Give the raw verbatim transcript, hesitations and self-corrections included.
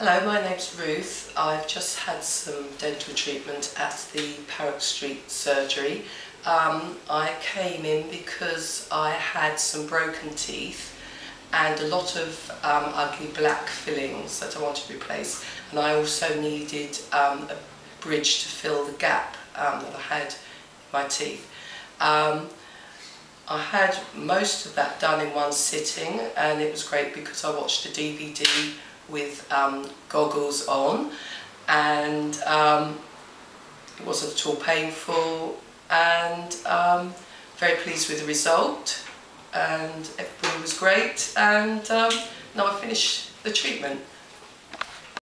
Hello, my name's Ruth. I've just had some dental treatment at the Parrock Street surgery. Um, I came in because I had some broken teeth and a lot of um, ugly black fillings that I wanted to replace, and I also needed um, a bridge to fill the gap um, that I had in my teeth. Um, I had most of that done in one sitting, and it was great because I watched a D V D with um, goggles on, and um, it wasn't at all painful, and um, very pleased with the result, and everybody was great, and um, now I finished the treatment.